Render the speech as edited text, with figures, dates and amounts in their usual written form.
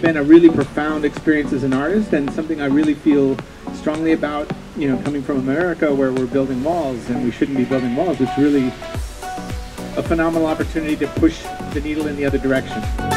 been a really profound experience as an artist, and something I really feel strongly about, you know, coming from America where we're building walls and we shouldn't be building walls. It's really a phenomenal opportunity to push the needle in the other direction.